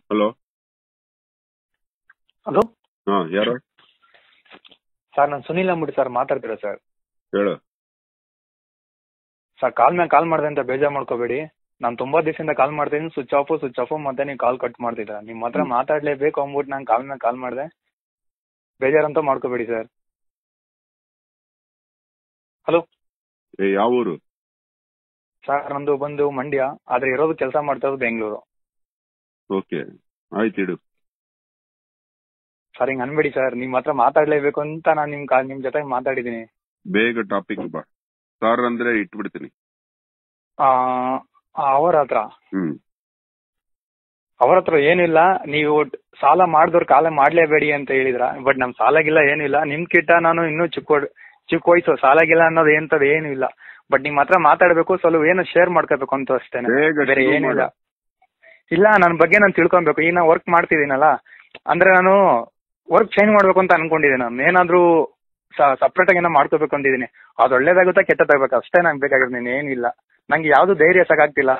Hello. Hello ಯಾರು sir? ನಾನು ಸುನಿಲ್ ಅಂದ್ಬಿಟ್ಟು ಸರ್ ಮಾತಾಡ್ತೀರಾ ಸರ್? ಹೇಳು. ಸರ್ ಕಾಲ್ ಮೇಲೆ ಕಾಲ್ ಮಾಡಿದೆ ಅಂತ ಬೇಜಾರು ಮಾಡ್ಕೋಬೇಡಿ. ನಾನು ತುಂಬಾ ದಿವಸದಿಂದ ಕಾಲ್ ಮಾಡ್ತೀನಿ, ಸ್ವಿಚ್ ಆಫ್ ಮತ್ತೆ ನೀವು ಕಾಲ್ ಕಟ್ ಮಾಡ್ತಿದ್ದೀರಾ. ನಿಮ್ಮ ಹತ್ರ ಮಾತಾಡ್ಲೇಬೇಕು ಅಂದ್ಬಿಟ್ಟು ನಾನು ಕಾಲ್ ಮೇಲೆ ಕಾಲ್ ಮಾಡಿದೆ, ಬೇಜಾರಂತೂ ಮಾಡ್ಕೋಬೇಡಿ ಸರ್. ಹಲೋ ಯಾವ ಊರು? ಸರ್ ನಂದು ಬಂದು ಮಂಡ್ಯ, ಆದ್ರೆ ಇರೋದು ಕೆಲಸ ಮಾಡ್ತಾ ಇರೋದು ಬೆಂಗಳೂರು. ಓಕೆ, ಆಯ್ತು ಇಡು. ಸರ್ ಹಿಂಗೆ ಅನ್ಬೇಡಿ ಸರ್, ನಿಮ್ಮ ಹತ್ರ ಮಾತಾಡ್ಲೇಬೇಕು ಅಂತ ನಾನು ನಿಮ್ಮ ಜೊತೆ ಮಾತಾಡಿದ್ದೀನಿ. ಬೇಗ ಟಾಪಿಕ್ ಬಾ. ಸಾರ್ ಅಂದ್ರೆ ಇಟ್ಬಿಡ್ತೀನಿ. ಅವರ ಹತ್ರ ಏನಿಲ್ಲ, ನೀವು ಸಾಲ ಮಾಡಿದವ್ರು ಕಾಲ ಮಾಡ್ಲೇಬೇಡಿ ಅಂತ ಹೇಳಿದ್ರ. ಬಟ್ ನಮ್ ಸಾಲಾಗಿಲ್ಲ ಏನಿಲ್ಲ. ನಿಮ್ ಕಿಟ್ಟ ನಾನು ಇನ್ನೂ ಚಿಕ್ಕ ವಯಸ್ಸು, ಸಾಲಾಗಿಲ್ಲ ಅನ್ನೋದು ಎಂತದ್ದು ಏನು ಇಲ್ಲ. ಬಟ್ ನಿಮ್ ಹತ್ರ ಮಾತಾಡ್ಬೇಕು, ಸ್ವಲ್ಪ ಏನು ಶೇರ್ ಮಾಡ್ಕೋಬೇಕು ಅಂತ ಅಷ್ಟೇನೆ, ಬೇರೆ ಏನಿಲ್ಲ. ಇಲ್ಲ, ನನ್ನ ಬಗ್ಗೆ ನಾನು ತಿಳ್ಕೊಬೇಕು. ಈಗ ನಾನು ವರ್ಕ್ ಮಾಡ್ತಿದ್ದೀನಲ್ಲ, ಅಂದ್ರೆ ನಾನು ವರ್ಕ್ ಚೇಂಜ್ ಮಾಡ್ಬೇಕು ಅಂತ ಅನ್ಕೊಂಡಿದ್ದೀನಿ. ನಾನು ಏನಾದ್ರೂ ಸಪ್ರೇಟ್ ಆಗಿ ಏನೋ ಮಾಡ್ಕೋಬೇಕು ಅಂತಿದ್ದೀನಿ. ಅದು ಒಳ್ಳೇದಾಗುತ್ತಾ ಕೆಟ್ಟದಾಗಬೇಕು ಅಷ್ಟೇ ನಂಗೆ ಬೇಕಾಗಿರೋದು, ನೀನು ಏನಿಲ್ಲ. ನಂಗೆ ಯಾವ್ದು ಧೈರ್ಯ ಸಾಕಾಗ್ತಿಲ್ಲ.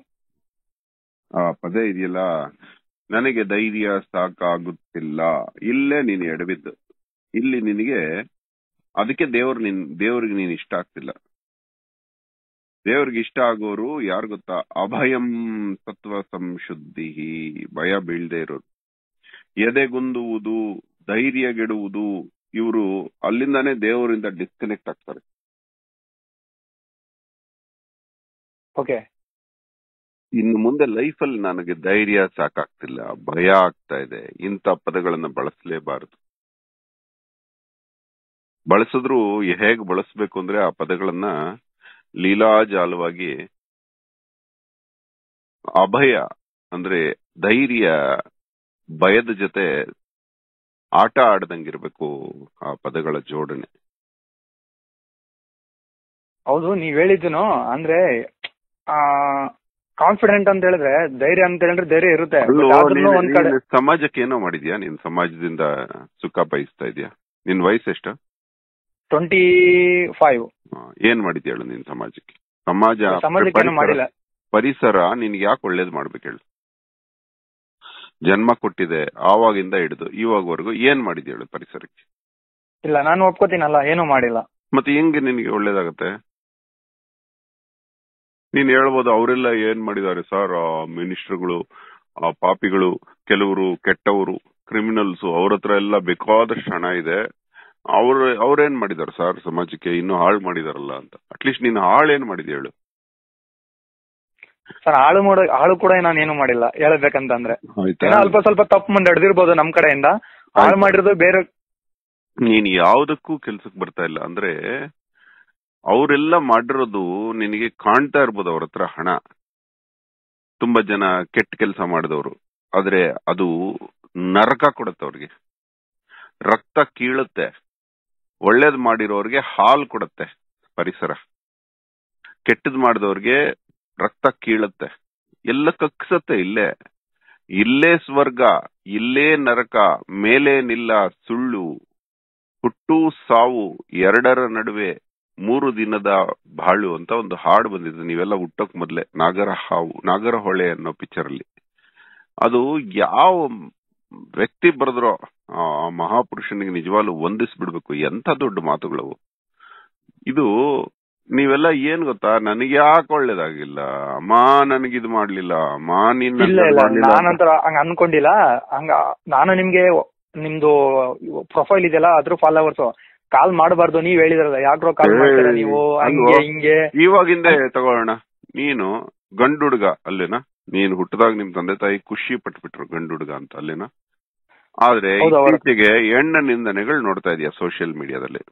ಪದೇ ಇದೆಯಲ್ಲ, ನನಗೆ ಧೈರ್ಯ ಸಾಕಾಗುತ್ತಿಲ್ಲ. ಇಲ್ಲೇ ನೀನು ಎಡಬಿದ್ದು. ಇಲ್ಲಿ ನಿನಗೆ ಅದಕ್ಕೆ ದೇವ್ರಿಗೆ ನೀನ್ ಇಷ್ಟ ಆಗ್ತಿಲ್ಲ. ದೇವ್ರಿಗೆ ಇಷ್ಟ ಆಗೋರು ಯಾರು ಗೊತ್ತಾ? ಅಭಯಂ ಸತ್ವ ಸಂಶುದ್ಧಿ, ಭಯ ಬೀಳ್ದೆ ಇರೋರು, ಎದೆಗುಂದುವುದು, ಧೈರ್ಯಗೆಡುವುದು. ಇವರು ಅಲ್ಲಿಂದಾನೇ ದೇವರಿಂದ ಡಿಸ್ಕನೆಕ್ಟ್ ಆಗ್ತಾರೆ. ಓಕೆ, ಇನ್ನು ಮುಂದೆ ಲೈಫಲ್ಲಿ ನನಗೆ ಧೈರ್ಯ ಸಾಕಾಗ್ತಿಲ್ಲ, ಭಯ ಆಗ್ತಾ ಇದೆ, ಇಂಥ ಪದಗಳನ್ನ ಬಳಸಲೇಬಾರದು. ಬಳಸಿದ್ರು ಹೇಗೆ ಬಳಸಬೇಕು ಅಂದ್ರೆ ಆ ಪದಗಳನ್ನ ಲೀಲಾಜಾಲವಾಗಿ, ಅಭಯ ಅಂದ್ರೆ ಧೈರ್ಯ, ಭಯದ ಜೊತೆ ಆಟ ಆಡ್ದಂಗಿರ್ಬೇಕು ಆ ಪದಗಳ ಜೋಡಣೆ. ಹೌದು, ನೀವ್ ಹೇಳಿದ್ನು ಅಂದ್ರೆ ಕಾನ್ಫಿಡೆಂಟ್ ಅಂತ ಹೇಳಿದ್ರೆ ಧೈರ್ಯ ಅಂತ ಹೇಳಿದ್ರೆ ಧೈರ್ಯ ಇರುತ್ತೆ. ಒಂದ್ ಕಡೆ ಸಮಾಜಕ್ಕೆ ಏನೋ ಮಾಡಿದ್ಯಾ ನೀನ್? ಸಮಾಜದಿಂದ ಸುಖ ಬಯಸ್ತಾ ಇದೆಯಾ? ನಿನ್ ವಯಸ್ಸು ಎಷ್ಟು? 25. ಏನ್ ಮಾಡಿದ್ಯಾ ಹೇಳು ನೀನ್ ಸಮಾಜಕ್ಕೆ? ಸಮಾಜಕ್ಕೆ ಮಾಡಿಲ್ಲ. ಪರಿಸರ ನಿನ್ಗೆ ಯಾಕೆ ಒಳ್ಳೇದ್ ಮಾಡ್ಬೇಕು ಹೇಳು? ಜನ್ಮ ಕೊಟ್ಟಿದೆ ಆವಾಗಿಂದ ಹಿಡಿದು ಇವಾಗವರೆಗೂ ಏನ್ ಮಾಡಿದ್ಯಾ ಹೇಳು ಪರಿಸರಕ್ಕೆ? ಇಲ್ಲ, ನಾನು ಒಪ್ಕೋತೀನಲ್ಲ, ಏನೂ ಮಾಡಿಲ್ಲ. ಮತ್ತೆ ಹೆಂಗೆ ನಿನ್ಗೆ ಒಳ್ಳೇದಾಗತ್ತೆ? ನೀನ್ ಹೇಳ್ಬೋದು ಅವರೆಲ್ಲ ಏನ್ ಮಾಡಿದ್ದಾರೆ ಸರ್, ಆ ಮಿನಿಸ್ಟರ್ಗಳು, ಆ ಪಾಪಿಗಳು, ಕೆಲವರು ಕೆಟ್ಟವರು, ಕ್ರಿಮಿನಲ್ಸ್, ಅವ್ರ ಹತ್ರ ಎಲ್ಲ ಬೇಕಾದಷ್ಟು ಹಣ ಇದೆ, ಅವ್ರೇನ್ ಮಾಡಿದಾರೆ ಸರ್ ಸಮಾಜಕ್ಕೆ? ಇನ್ನೂ ಹಾಳು ಮಾಡಿದಾರಲ್ಲ ಅಂತ. ಅಟ್ಲೀಸ್ಟ್ ನೀನ್ ಹಾಳೇನ್ ಮಾಡಿದ್ಯಾ ಹೇಳು? ಸರ್ ಹಾಳು ಕೂಡ ನಾನೇನು ಮಾಡಿಲ್ಲ ಹೇಳ್ಬೇಕಂತಂದ್ರೆ. ಅಲ್ಪ ಸ್ವಲ್ಪ ತಪ್ಪು ಮುಂದೆ ನಡೆದಿರ್ಬೋದು ನಮ್ ಕಡೆಯಿಂದ. ಹಾಳು ಮಾಡಿರೋದು ಬೇರೆ. ನೀನ್ ಯಾವ್ದಕ್ಕೂ ಕೆಲ್ಸಕ್ಕೆ ಬರ್ತಾ ಇಲ್ಲ ಅಂದ್ರೆ ಅವರೆಲ್ಲ ಮಾಡಿರೋದು ನಿನಗೆ ಕಾಣ್ತಾ ಇರ್ಬೋದು. ಅವ್ರ ಹತ್ರ ಹಣ, ತುಂಬಾ ಜನ ಕೆಟ್ಟ ಕೆಲಸ ಮಾಡಿದವರು, ಆದ್ರೆ ಅದು ನರಕ ಕೊಡುತ್ತೆ ಅವ್ರಿಗೆ, ರಕ್ತ ಕೀಳುತ್ತೆ. ಒಳ್ಳೇದ್ ಮಾಡಿರೋರ್ಗೆ ಹಾಲು ಕೊಡುತ್ತೆ ಪರಿಸರ, ಕೆಟ್ಟದ್ ಮಾಡಿದವ್ರಿಗೆ ರಕ್ತ ಕೀಳುತ್ತೆ, ಎಲ್ಲ ಕಕ್ಸತ್ತೆ. ಇಲ್ಲೇ ಸ್ವರ್ಗ, ಇಲ್ಲೇ ನರಕ, ಮೇಲೇನಿಲ್ಲ ಸುಳ್ಳು, ಹುಟ್ಟು ಸಾವು ಎರಡರ ನಡುವೆ 3 ದಿನದ ಬಾಳು ಅಂತ ಒಂದು ಹಾಡು ಬಂದಿದೆ. ನೀವೆಲ್ಲ ಹುಟ್ಟೋಕ್ ಮೊದ್ಲೆ, ನಾಗರಹೊಳೆ ಅನ್ನೋ ಪಿಕ್ಚರ್ ಅಲ್ಲಿ. ಅದು ಯಾವ ವ್ಯಕ್ತಿ ಬರೆದ್ರೋ ಆ ಮಹಾಪುರುಷನಿಗೆ ನಿಜವಾಗ್ಲೂ ವಂದಿಸ್ಬಿಡ್ಬೇಕು. ಎಂತ ದೊಡ್ಡ ಮಾತುಗಳವು. ಇದು ನೀವೆಲ್ಲ ಏನ್ ಗೊತ್ತಾ, ನನಗೆ ಯಾಕೆ ಒಳ್ಳೇದಾಗಿಲ್ಲ ಅಮ್ಮ, ನನಗಿದ್ ಮಾಡ್ಲಿಲ್ಲ ಅಮ್ಮ, ನಾನಂತರ ಹಂಗ ಅನ್ಕೊಂಡಿಲ್ಲ. ನಾನು ನಿಮ್ದು ಪ್ರೊಫೈಲ್ ಇದೆಯಲ್ಲ, ಅದ್ರ ಫಾಲೋವರ್ಸ್ ಕಾಲ್ ಮಾಡಬಾರ್ದು ನೀವ್ ಹೇಳಿದ್ರಲ್ಲ, ಯಾಕ್ರೋ ಕಾಲ್ ಮಾಡ್ತೀರಾ ನೀವು ಹಂಗೆ ಹಿಂಗೆ. ಇವಾಗಿಂದ ತಗೊಳ್ಳೋಣ. ನೀನು ಗಂಡು ಹುಡುಗ ಅಲ್ಲೇನಾ? ನೀನು ಹುಟ್ಟದಾಗ ನಿಮ್ ತಂದೆ ತಾಯಿ ಖುಷಿ ಪಟ್ಬಿಟ್ರು ಗಂಡು ಹುಡುಗ ಅಂತ ಅಲ್ಲೇನಾ? ಆದ್ರೆ ಇತ್ತೀಚೆಗೆ ಹೆಣ್ಣ ನಿಂದನೆಗಳು ನೋಡ್ತಾ ಇದೀಯ ಸೋಷಿಯಲ್ ಮೀಡಿಯಾದಲ್ಲಿ.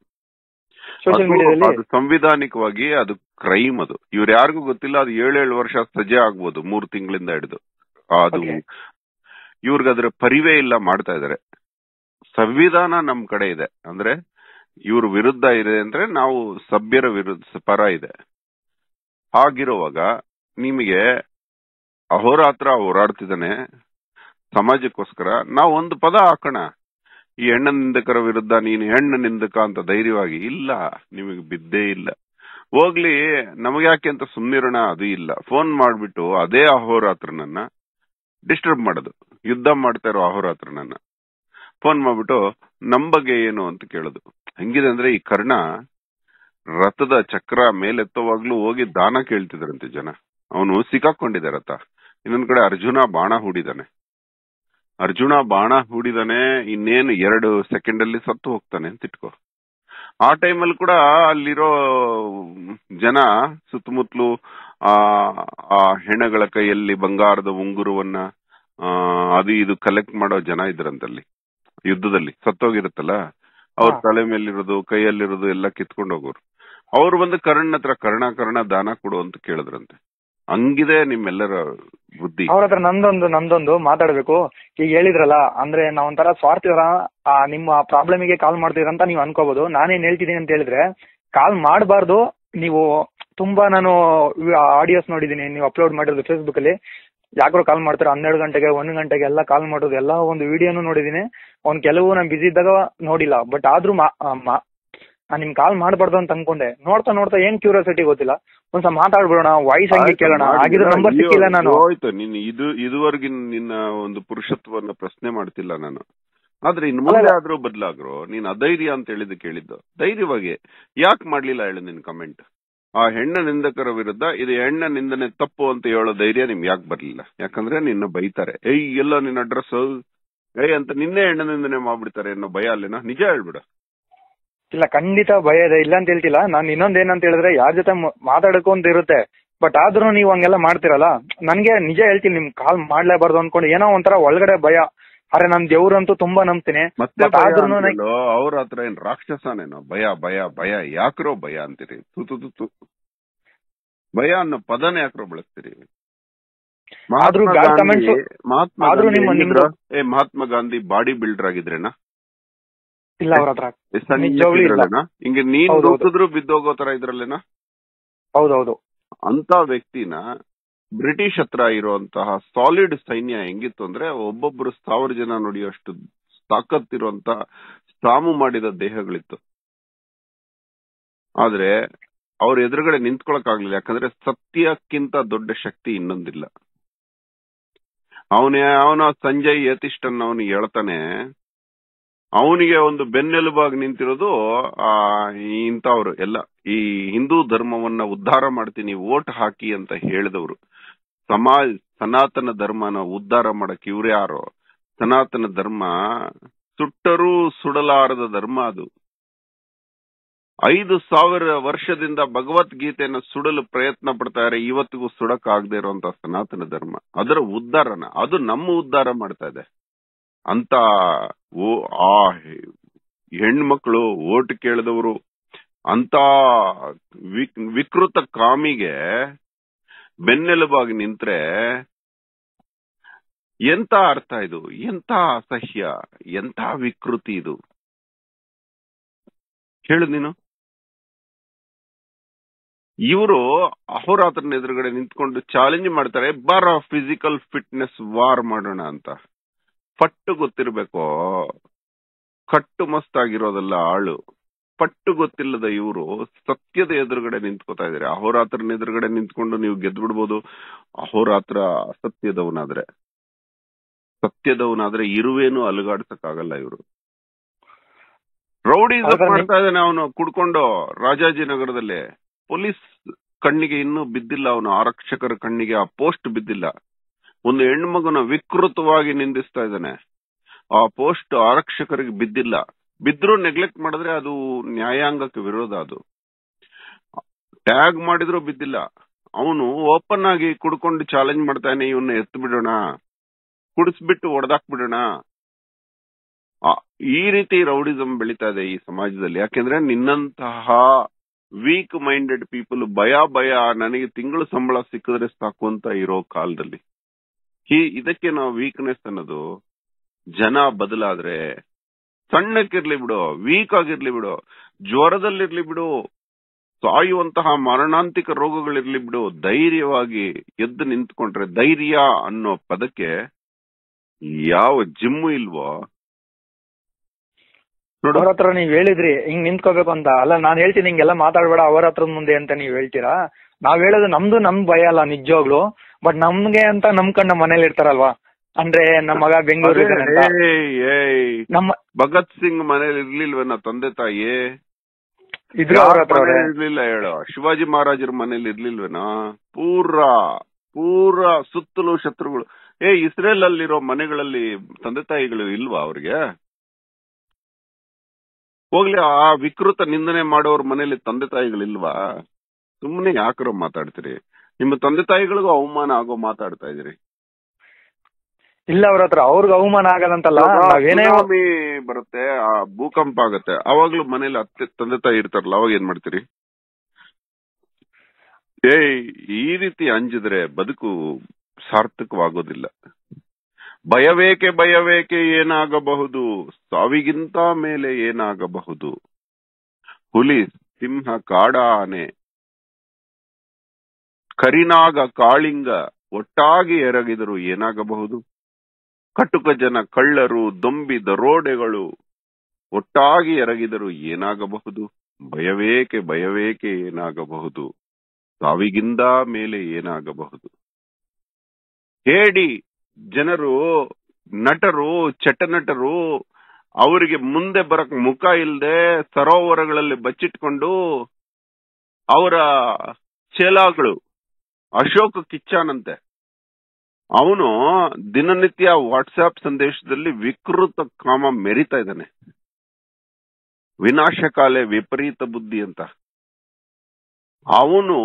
ಅದು ಸಂವಿಧಾನಿಕವಾಗಿ ಅದು ಕ್ರೈಮ್. ಅದು ಇವ್ರು ಯಾರಿಗೂ ಗೊತ್ತಿಲ್ಲ. ಅದು 7 ವರ್ಷ ಸಜೆ ಆಗ್ಬೋದು 3 ತಿಂಗಳಿಂದ ಹಿಡಿದು. ಅದು ಇವ್ರಿಗದ್ರ ಪರಿವೇ ಇಲ್ಲ, ಮಾಡ್ತಾ ಇದಾರೆ. ಸಂವಿಧಾನ ನಮ್ ಕಡೆ ಇದೆ ಅಂದ್ರೆ ಇವ್ರ ವಿರುದ್ಧ ಇದೆ ಅಂದ್ರೆ ನಾವು ಸಭ್ಯರ ಪರ ಇದೆ. ಹಾಗಿರುವಾಗ ನಿಮಗೆ ಅಹೋರಾತ್ರ ಹೋರಾಡ್ತಿದ್ದಾನೆ ಸಮಾಜಕ್ಕೋಸ್ಕರ. ನಾವು ಒಂದು ಪದ ಹಾಕೋಣ, ಈ ಹೆಣ್ಣ ನಿಂದಕರ ವಿರುದ್ಧ ನೀನು ಹೆಣ್ಣು ನಿಂದಕ ಅಂತ ಧೈರ್ಯವಾಗಿ. ಇಲ್ಲ, ನಿಮಗೆ ಬಿದ್ದೇ ಇಲ್ಲ. ಹೋಗ್ಲಿ, ನಮಗ್ಯಾಕೆ ಅಂತ ಸುಮ್ನಿರೋಣ, ಅದು ಇಲ್ಲ. ಫೋನ್ ಮಾಡ್ಬಿಟ್ಟು ಅದೇ ಅಹೋರಾತ್ರನನ್ನ ಡಿಸ್ಟರ್ಬ್ ಮಾಡೋದು. ಯುದ್ಧ ಮಾಡ್ತಾ ಇರೋ ಅಹೋರಾತ್ರ ನನ್ನ ಫೋನ್ ಮಾಡ್ಬಿಟ್ಟು ನಮ್ ಬಗ್ಗೆ ಏನು ಅಂತ ಕೇಳುದು. ಹೆಂಗಿದೆ ಅಂದ್ರೆ ಈ ಕರ್ಣ ರಥದ ಚಕ್ರ ಮೇಲೆತ್ತುವಾಗ್ಲೂ ಹೋಗಿ ದಾನ ಕೇಳ್ತಿದ್ರಂತೆ ಜನ. ಅವನು ಸಿಕ್ಕಾಕೊಂಡಿದ್ದ ರಥ. ಇನ್ನೊಂದ್ ಕಡೆ ಅರ್ಜುನ ಬಾಣ ಹೂಡಿದಾನೆ, ಇನ್ನೇನು 2 ಸೆಕೆಂಡ್ ಅಲ್ಲಿ ಸತ್ತು ಹೋಗ್ತಾನೆ ಅಂತ ಇಟ್ಕೋ. ಆ ಟೈಮಲ್ಲಿ ಕೂಡ ಅಲ್ಲಿರೋ ಜನ ಸುತ್ತಮುತ್ತಲು ಆ ಹೆಣಗಳ ಕೈಯಲ್ಲಿ ಬಂಗಾರದ ಉಂಗುರವನ್ನ ಅದು ಇದು ಕಲೆಕ್ಟ್ ಮಾಡೋ ಜನ ಇದ್ರಂತಲ್ಲಿ. ಯುದ್ಧದಲ್ಲಿ ಸತ್ತೋಗಿರುತ್ತಲ್ಲ, ಅವ್ರ ತಲೆ ಮೇಲಿರೋದು ಕೈಯಲ್ಲಿರೋದು ಎಲ್ಲ ಕಿತ್ಕೊಂಡು ಹೋಗೋರು. ಅವ್ರು ಬಂದು ಕರ್ಣ ಹತ್ರ ಕರ್ಣ ದಾನ ಕೊಡು ಅಂತ ಕೇಳಿದ್ರಂತೆ. ಹಂಗಿದೆ ನಿಮ್ಮೆಲ್ಲರ ಬುದ್ಧಿ. ಅವ್ರ ಹತ್ರ ನಂದೊಂದು ಮಾತಾಡ್ಬೇಕು. ಈಗ ಹೇಳಿದ್ರಲ್ಲ, ಅಂದ್ರೆ ನಾವೊಂಥರ ಸ್ವಾರ್ಥಿರ ನಿಮ್ಮ ಪ್ರಾಬ್ಲಮಿಗೆ ಕಾಲ್ ಮಾಡ್ತೀರಂತ ನೀವು ಅನ್ಕೋಬಹುದು. ನಾನೇನ್ ಹೇಳ್ತಿದ್ದೀನಿ ಅಂತ ಹೇಳಿದ್ರೆ, ಕಾಲ್ ಮಾಡಬಾರ್ದು. ನೀವು ತುಂಬಾ ನಾನು ಆಡಿಯೋಸ್ ನೋಡಿದೀನಿ ನೀವು ಅಪ್ಲೋಡ್ ಮಾಡಿರೋದು ಫೇಸ್ಬುಕ್ ಅಲ್ಲಿ. ಯಾಕ್ರೋ ಕಾಲ್ ಮಾಡ್ತಾರೆ 12 ಗಂಟೆಗೆ 1 ಗಂಟೆಗೆ ಎಲ್ಲ ಕಾಲ್ ಮಾಡೋದು, ಎಲ್ಲ ಒಂದು ವಿಡಿಯೋನು ನೋಡಿದೀನಿ. ಕೆಲವು ನಾನು ಬಿಸಿ ಇದ್ದಾಗ ನೋಡಿಲ್ಲ. ಬಟ್ ಆದ್ರೂ ನಿಮ್ ಕಾಲ್ ಮಾಡಬಾರ್ದು ಅಂತ ಅನ್ಕೊಂಡೆ. ನೋಡ್ತಾ ಏನ್ ಕ್ಯೂರಿಯಾಸಿಟಿ ಗೊತ್ತಿಲ್ಲ, ಒಂದ್ಸಲ ಮಾತಾಡ್ಬಿಡೋಣ, ವಾಯ್ಸ್ ಹಂಗೆ ಕೇಳೋಣ. ಆಗಿದ್ರೆ ನಂಬರ್ ಸಿಕ್ಕಿಲ್ಲ ನಾನು. ಹೋಯ್ತು, ನೀನ್ ಇದುವರೆಗಿನ ನಿನ್ನ ಒಂದು ಪುರುಷತ್ವವನ್ನ ಪ್ರಶ್ನೆ ಮಾಡ್ತಿಲ್ಲ ನಾನು. ಆದ್ರೆ ಇನ್ ಮುಂದೆ ಆದ್ರೂ ಬದ್ಲಾಗ್ರು. ನೀನ್ ಅಧೈರ್ಯ ಅಂತ ಕೇಳಿದ್ದು ಧೈರ್ಯವಾಗಿ ಯಾಕೆ ಮಾಡ್ಲಿಲ್ಲ ಹೇಳು ನಿನ್ ಕಮೆಂಟ್. ಆ ಹೆಣ್ಣ ನಿಂದಕರ ವಿರುದ್ಧ ಇದು ಹೆಣ್ಣ ನಿಂದನೆ ತಪ್ಪು ಅಂತ ಹೇಳೋ ಧೈರ್ಯ ನಿಮ್ಗೆ ಯಾಕೆ ಬರ್ಲಿಲ್ಲ? ಯಾಕಂದ್ರೆ ನಿನ್ನ ಬೈತಾರೆ. ಎಲ್ಲ ನಿನ್ನ ಅಡ್ರೆಸ್ ಅಂತ ನಿನ್ನೆ ಹೆಣ್ಣ ನಿಂದನೆ ಮಾಡ್ಬಿಡ್ತಾರೆ ಅನ್ನೋ ಭಯ ಅಲ್ಲೇನಾ? ನಿಜ ಹೇಳ್ಬಿಡು. ಇಲ್ಲ, ಖಂಡಿತ ಭಯ ಇದೆ, ಇಲ್ಲ ಅಂತ ಹೇಳ್ತಿಲ್ಲ. ನಾನು ಇನ್ನೊಂದೇನಂತ ಹೇಳಿದ್ರೆ, ಯಾರ ಜೊತೆ ಮಾತಾಡಕ್ಕೂ ಅಂತ ಇರುತ್ತೆ. ಬಟ್ ಆದ್ರೂ ನೀವು ಹಂಗೆಲ್ಲ ಮಾಡ್ತಿರಲ್ಲ, ನನ್ಗೆ ನಿಜ ಹೇಳ್ತೀನಿ, ನಿಮ್ ಕಾಲ್ ಮಾಡ್ಲೇಬಾರ್ದು ಅನ್ಕೊಂಡು ಏನೋ ಒಂಥರ ಒಳಗಡೆ ಭಯ. ಅರೆ ನಮ್ ದೇವ್ರಂತೂ ತುಂಬಾ ನಂಬ್ತೀನಿ. ಅವ್ರ ಹತ್ರ ಏನ್ ರಾಕ್ಷಸನೇನೋ? ಭಯ ಯಾಕ್ರೋ ಭಯ ಅಂತೀರಿ? ತು ಭಯ ಅನ್ನೋ ಪದನ ಯಾಕ್ರೋ ಬಳಸ್ತೀರಿ? ಮಹಾತ್ಮ ಗಾಂಧಿ ಬಾಡಿ ಬಿಲ್ಡರ್ ಆಗಿದ್ರೇನಾ? ಇಲ್ಲ, ಅವ್ರ ಹತ್ರ ಹಿಂಗೆ ನೀನ್ ದುಡ್ಡಿದ್ರು ಬಿದ್ದೋಗೋ ತರ ಇದ್ರಲ್ಲೇನಾ? ಹೌದೌದು. ಅಂತ ವ್ಯಕ್ತಿನ ಬ್ರಿಟಿಷ್ ಹತ್ರ ಇರುವಂತಹ ಸಾಲಿಡ್ ಸೈನ್ಯ ಹೆಂಗಿತ್ತು ಅಂದ್ರೆ, ಒಬ್ಬೊಬ್ರು 1000 ಜನ ನೋಡಿಯಷ್ಟು ತಾಕತ್ತಿರುವಂತ ಸಾಮು ಮಾಡಿದ ದೇಹಗಳಿತ್ತು. ಆದ್ರೆ ಅವ್ರ ಎದುರುಗಡೆ ನಿಂತ್ಕೊಳಕ್ ಯಾಕಂದ್ರೆ ಸತ್ಯಕ್ಕಿಂತ ದೊಡ್ಡ ಶಕ್ತಿ ಇನ್ನೊಂದಿಲ್ಲ. ಅವನ ಸಂಜಯ್ ಯತಿಷ್ಠನ್ ಅವನು ಹೇಳ್ತಾನೆ, ಅವನಿಗೆ ಒಂದು ಬೆನ್ನೆಲುಬಾಗಿ ನಿಂತಿರೋದು ಇಂಥವ್ರು ಎಲ್ಲ. ಈ ಹಿಂದೂ ಧರ್ಮವನ್ನ ಉದ್ಧಾರ ಮಾಡ್ತೀನಿ ವೋಟ್ ಹಾಕಿ ಅಂತ ಹೇಳಿದವರು. ಸನಾತನ ಧರ್ಮನ ಉದ್ಧಾರ ಮಾಡಕ್ ಇವ್ರ್ಯಾರೋ? ಸನಾತನ ಧರ್ಮ ಸುಟ್ಟರೂ ಸುಡಲಾರದ ಧರ್ಮ. ಅದು 5000 ವರ್ಷದಿಂದ ಭಗವದ್ಗೀತೆಯನ್ನು ಸುಡಲು ಪ್ರಯತ್ನ ಪಡ್ತಾರೆ, ಇವತ್ತಿಗೂ ಸುಡಕ್ ಆಗದೆ ಇರುವಂತ ಸನಾತನ ಧರ್ಮ. ಅದರ ಉದ್ಧಾರನ ಅದು ನಮ್ಮ ಉದ್ಧಾರ ಮಾಡ್ತಾ ಇದೆ ಅಂತ. ಆ ಹೆಣ್ಮಕ್ಳು ಓಟ್ ಕೇಳಿದವರು ಅಂತ ವಿಕೃತ ಕಾಮಿಗೆ ಬೆನ್ನೆಲುಬಾಗಿ ನಿಂತ್ರೆ ಎಂತ ಅರ್ಥ ಇದು? ಎಂತ ಅಸಹ್ಯ, ಎಂತ ವಿಕೃತಿ ಇದು ಹೇಳು ನೀನು. ಇವರು ಅಹೋರಾತ್ರನ ಎದುರುಗಡೆ ನಿಂತ್ಕೊಂಡು ಚಾಲೆಂಜ್ ಮಾಡ್ತಾರೆ, ಬಾರ ಫಿಸಿಕಲ್ ಫಿಟ್ನೆಸ್ ವಾರ್ ಮಾಡೋಣ ಅಂತ. ಪಟ್ಟು ಗೊತ್ತಿರ್ಬೇಕು, ಕಟ್ಟು ಮಸ್ತಾಗಿರೋದಲ್ಲ ಆಳು. ಪಟ್ಟು ಗೊತ್ತಿಲ್ಲದ ಇವರು ಸತ್ಯದ ಎದುರುಗಡೆ ನಿಂತ್ಕೋತಾ ಇದಾರೆ. ಅಹೋರಾತ್ರನ ಎದುರುಗಡೆ ನಿಂತ್ಕೊಂಡು ನೀವು ಗೆದ್ದು ಬಿಡ್ಬೋದು. ಅಹೋರಾತ್ರ ಸತ್ಯದವನಾದ್ರೆ ಇರುವೇನು ಅಲುಗಾಡ್ಸಕ್ಕಾಗಲ್ಲ. ಇವರು ರೌಡಿಸಮ್ ಮಾಡ್ತಾ ಇದ್ದಾನೆ ಅವನು ಕುಡ್ಕೊಂಡು ರಾಜಾಜಿನಗರದಲ್ಲಿ. ಪೊಲೀಸ್ ಕಣ್ಣಿಗೆ ಇನ್ನೂ ಬಿದ್ದಿಲ್ಲ, ಅವನು ಆರಕ್ಷಕರ ಕಣ್ಣಿಗೆ ಆ ಪೋಸ್ಟ್ ಬಿದ್ದಿಲ್ಲ. ಒಂದು ಹೆಣ್ಮಗನ ವಿಕೃತವಾಗಿ ನಿಂದಿಸ್ತಾ ಇದ್ದಾನೆ, ಆ ಪೋಸ್ಟ್ ಆರಕ್ಷಕರಿಗೆ ಬಿದ್ದಿಲ್ಲ. ಬಿದ್ರೂ ನೆಗ್ಲೆಕ್ಟ್ ಮಾಡಿದ್ರೆ ಅದು ನ್ಯಾಯಾಂಗಕ್ಕೆ ವಿರೋಧ. ಅದು ಟ್ಯಾಗ್ ಮಾಡಿದ್ರು ಬಿದ್ದಿಲ್ಲ. ಅವನು ಓಪನ್ ಆಗಿ ಕುಡ್ಕೊಂಡು ಚಾಲೆಂಜ್ ಮಾಡ್ತಾನೆ, ಇವನ್ನ ಎತ್ತು ಬಿಡೋಣ, ಕುಡಿಸ್ಬಿಟ್ಟು ಹೊಡೆದಾಕ್ಬಿಡೋಣ. ಈ ರೀತಿ ರೌಡಿಸಮ್ ಬೆಳೀತಾ ಇದೆ ಈ ಸಮಾಜದಲ್ಲಿ. ಯಾಕೆಂದ್ರೆ ನಿನ್ನಂತಹ ವೀಕ್ ಮೈಂಡೆಡ್ ಪೀಪಲ್ ಭಯ ನನಗೆ ತಿಂಗಳು ಸಂಬಳ ಸಿಕ್ಕಿದ್ರೆ ಸಾಕು ಅಂತ ಇರೋ ಕಾಲದಲ್ಲಿ ಇದಕ್ಕೆ ನಾವು ವೀಕ್ನೆಸ್ ಅನ್ನೋದು. ಜನ ಬದಲಾದ್ರೆ, ಸಣ್ಣಕ್ಕಿರ್ಲಿ ಬಿಡು, ವೀಕ್ ಆಗಿರ್ಲಿ ಬಿಡು, ಜ್ವರದಲ್ಲಿರ್ಲಿ ಬಿಡು, ಸಾಯುವಂತಹ ಮರಣಾಂತಿಕ ರೋಗಗಳಿರ್ಲಿ ಬಿಡು, ಧೈರ್ಯವಾಗಿ ಎದ್ದು ನಿಂತ್ಕೊಂಡ್ರೆ, ಧೈರ್ಯ ಅನ್ನೋ ಪದಕ್ಕೆ ಯಾವ ಜಿಮ್ಮು ಇಲ್ವೋ ನೋಡು. ಅವ್ರ ಹತ್ರ ನೀವ್ ಹೇಳಿದ್ರಿ ಹಿಂಗ್ ನಿಂತ್ಕೋಬೇಕು ಅಂತ. ಅಲ್ಲ, ನಾನ್ ಹೇಳ್ತೀನಿ ಹಿಂಗೆಲ್ಲ ಮಾತಾಡ್ಬೇಡ ಅವರ ಹತ್ರದ ಮುಂದೆ ಅಂತ ನೀವ್ ಹೇಳ್ತೀರಾ. ನಾವ್ ಹೇಳೋದು ನಮ್ ಭಯ ಅಲ್ಲ ನಿಜವಾಗ್ಲು. ಬಟ್ ನಮ್ಗೆ ಅಂತ ನಮ್ಕಂಡ್ ಮನೇಲಿ ಇರ್ತಾರಲ್ವಾ, ಅಂದ್ರೆ ನಮ್ಮ ಮಗ ಬೆಂಗಳೂರು ಇದ್ದಾನೆ ಅಂತ. ನಮ್ಮ ಭಗತ್ ಸಿಂಗ್ ಮನೇಲಿ ಇರ್ಲಿಲ್ವೇನ ತಂದೆ ತಾಯಿ? ಇದ್ರು ಅವ್ರ ಹತ್ರ ಅವ್ರೆ. ಇರ್ಲಿಲ್ಲ ಹೇಳು. ಶಿವಾಜಿ ಮಹಾರಾಜರ ಮನೇಲಿ ಇರ್ಲಿಲ್ವೇನಾ? ಪೂರ ಸುತ್ತಲೂ ಶತ್ರುಗಳು. ಇಸ್ರೇಲ್ ಅಲ್ಲಿರೋ ಮನೆಗಳಲ್ಲಿ ತಂದೆ ತಾಯಿಗಳು ಇಲ್ವಾ ಅವ್ರಿಗೆ? ಹೋಗ್ಲಿ, ಆ ವಿಕೃತ ನಿಂದನೆ ಮಾಡೋರ್ ಮನೇಲಿ ತಂದೆ ತಾಯಿಗಳಿಲ್ವಾ? ಸುಮ್ಮನೆ ಯಾಕರೋ ಮಾತಾಡ್ತೀರಿ? ನಿಮ್ಮ ತಂದೆ ತಾಯಿಗಳಿಗೂ ಅವಮಾನ ಆಗೋ ಮಾತಾಡ್ತಾ ಇದೀರಿ. ಇಲ್ಲ ಅವ್ರ ಹತ್ರ ಅವ್ರಿಗೆ ಅವಮಾನ ಆಗದಂತಲ್ಲ, ನಾವೇನೇ ಬರುತ್ತೆ, ಆ ಭೂಕಂಪ ಆಗತ್ತೆ, ಅವಾಗ್ಲೂ ಮನೇಲಿ ಅತ್ತೆ ತಂದೆ ತಾಯಿ ಇರ್ತಾರಲ್ಲ, ಅವಾಗ ಏನ್ ಮಾಡ್ತೀರಿ? ಈ ರೀತಿ ಅಂಜಿದ್ರೆ ಬದುಕು ಸಾರ್ಥಕವಾಗೋದಿಲ್ಲ. ಭಯವೇಕೆ ಏನಾಗಬಹುದು, ಸಾವಿಗಿಂತ ಮೇಲೆ ಏನಾಗಬಹುದು. ಹುಲಿ, ಸಿಂಹ, ಕಾಡ ಆನೆ, ಕರಿನಾಗ, ಕಾಳಿಂಗ ಒಟ್ಟಾಗಿ ಎರಗಿದರು ಏನಾಗಬಹುದು. ಕಟುಕ ಜನ, ಕಳ್ಳರು, ದೊಂಬಿ, ದರೋಡೆಗಳು ಒಟ್ಟಾಗಿ ಎರಗಿದರು ಏನಾಗಬಹುದು. ಭಯವೇಕೆ ಏನಾಗಬಹುದು, ಸಾವಿಗಿಂತ ಮೇಲೆ ಏನಾಗಬಹುದು. ಹೇಳಿ ಜನರು, ನಟರು, ಚಟನಟರು, ಅವರಿಗೆ ಮುಂದೆ ಬರಕ್ ಮುಖ ಇಲ್ಲದೆ ಸರೋವರಗಳಲ್ಲಿ ಬಚ್ಚಿಟ್ಕೊಂಡು ಅವರ ಚೇಲಾಗಳು. ಅಶೋಕ್ ಕಿಚ್ಚಾನಂತೆ, ಅವನು ದಿನನಿತ್ಯ ವಾಟ್ಸ್ಆಪ್ ಸಂದೇಶದಲ್ಲಿ ವಿಕೃತ ಕಾಮ ಮೆರಿತಾ ಇದ್ದಾನೆ. ವಿನಾಶಕಾಲೆ ವಿಪರೀತ ಬುದ್ಧಿ ಅಂತ. ಅವನು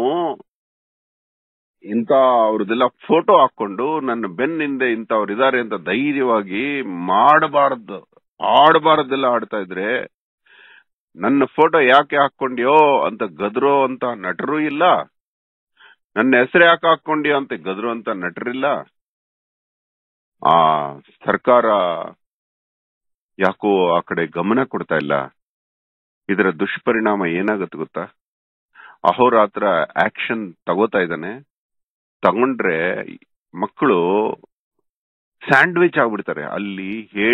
ಇಂತ ಅವ್ರದೆಲ್ಲ ಫೋಟೋ ಹಾಕೊಂಡು ನನ್ನ ಬೆನ್ನಿಂದೆ ಇಂಥವ್ರಿದ್ದಾರೆ ಅಂತ ಧೈರ್ಯವಾಗಿ ಆಡಬಾರದೆಲ್ಲ ಆಡ್ತಾ ಇದ್ರೆ, ನನ್ನ ಫೋಟೋ ಯಾಕೆ ಹಾಕೊಂಡ್ಯೋ ಅಂತ ಗದ್ರೋ ಅಂತ ನಟರು ಇಲ್ಲ, ನನ್ನ ಹೆಸರು ಯಾಕೆ ಹಾಕೊಂಡ್ಯೋ ಅಂತ ಗದ್ರೋ ಅಂತ ನಟರಿಲ್ಲ. ಆ ಸರ್ಕಾರ ಯಾಕೋ ಆ ಕಡೆ ಗಮನ ಕೊಡ್ತಾ ಇಲ್ಲ. ಇದರ ದುಷ್ಪರಿಣಾಮ ಏನಾಗುತ್ತೆ ಗೊತ್ತಾ? ಅಹೋರಾತ್ರ ಆಕ್ಷನ್ ತಗೋತಾ ಇದ್ದಾನೆ. ತಗೊಂಡ್ರೆ ಮಕ್ಕಳು ಸ್ಯಾಂಡ್ವಿಚ್ ಆಗ್ಬಿಡ್ತಾರೆ. ಅಲ್ಲಿ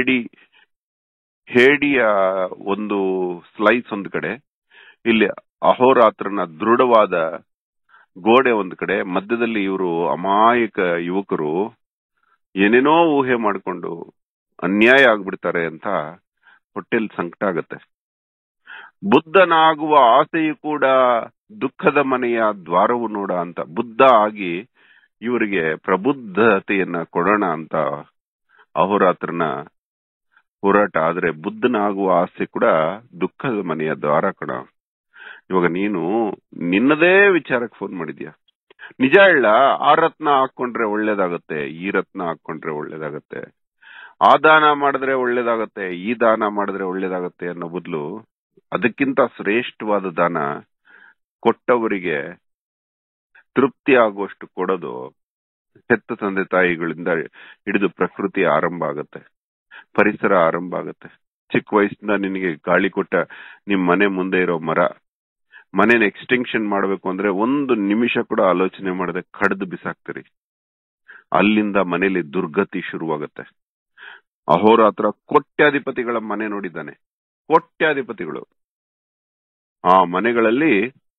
ಹೇಡಿಯ ಒಂದು ಸ್ಲೈಸ್ ಒಂದು ಕಡೆ, ಇಲ್ಲಿ ಅಹೋರಾತ್ರನ ದೃಢವಾದ ಗೋಡೆ ಒಂದು ಕಡೆ, ಮಧ್ಯದಲ್ಲಿ ಇವರು ಅಮಾಯಕ ಯುವಕರು ಏನೇನೋ ಊಹೆ ಮಾಡಿಕೊಂಡು ಅನ್ಯಾಯ ಆಗ್ಬಿಡ್ತಾರೆ ಅಂತ ಹೊಟ್ಟೆಲ್ ಸಂಕಟ ಆಗತ್ತೆ. ಬುದ್ಧನಾಗುವ ಆಸೆಯು ಕೂಡ ದುಃಖದ ಮನೆಯ ದ್ವಾರವು ನೋಡ ಅಂತ. ಬುದ್ಧ ಆಗಿ ಇವರಿಗೆ ಪ್ರಬುದ್ಧತೆಯನ್ನ ಕೊಡೋಣ ಅಂತ ಅಹೋರಾತ್ರನ ಹೋರಾಟ. ಆದ್ರೆ ಬುದ್ಧನಾಗುವ ಆಸೆ ಕೂಡ ದುಃಖದ ಮನೆಯ ದ್ವಾರ ಕಣ. ಇವಾಗ ನೀನು ನಿನ್ನದೇ ವಿಚಾರಕ್ಕೆ ಫೋನ್ ಮಾಡಿದ್ಯಾ. ನಿಜ ಹೇಳ, ಆ ರತ್ನ ಹಾಕೊಂಡ್ರೆ ಒಳ್ಳೇದಾಗತ್ತೆ, ಈ ರತ್ನ ಹಾಕೊಂಡ್ರೆ ಒಳ್ಳೇದಾಗತ್ತೆ, ಆ ದಾನ ಮಾಡಿದ್ರೆ ಒಳ್ಳೇದಾಗತ್ತೆ, ಈ ದಾನ ಮಾಡಿದ್ರೆ ಒಳ್ಳೇದಾಗತ್ತೆ ಅನ್ನೋ ಬದಲು ಅದಕ್ಕಿಂತ ಶ್ರೇಷ್ಠವಾದ ದಾನ ಕೊಟ್ಟವರಿಗೆ ತೃಪ್ತಿ ಆಗುವಷ್ಟು ಕೊಡೋದು. ಹೆತ್ತ ತಂದೆ ತಾಯಿಗಳಿಂದ ಹಿಡಿದು ಪ್ರಕೃತಿ ಆರಂಭ ಆಗತ್ತೆ, ಪರಿಸರ ಆರಂಭ ಆಗತ್ತೆ. ಚಿಕ್ಕ ವಯಸ್ಸಿಂದ ನಿನಗೆ ಗಾಳಿ ಕೊಟ್ಟ ನಿಮ್ ಮನೆ ಮುಂದೆ ಇರೋ ಮನೇನ ಎಕ್ಸ್ಟೆನ್ಷನ್ ಮಾಡ್ಬೇಕು ಅಂದ್ರೆ ಒಂದು ನಿಮಿಷ ಕೂಡ ಆಲೋಚನೆ ಮಾಡದೆ ಕಡ್ದು ಬಿಸಾಕ್ತಿರಿ. ಅಲ್ಲಿಂದ ಮನೇಲಿ ದುರ್ಗತಿ ಶುರುವಾಗತ್ತೆ. ಅಹೋರಾತ್ರ ಕೋಟ್ಯಾಧಿಪತಿಗಳ ಮನೆ ನೋಡಿದ್ದಾನೆ, ಕೋಟ್ಯಾಧಿಪತಿಗಳು. ಆ ಮನೆಗಳಲ್ಲಿ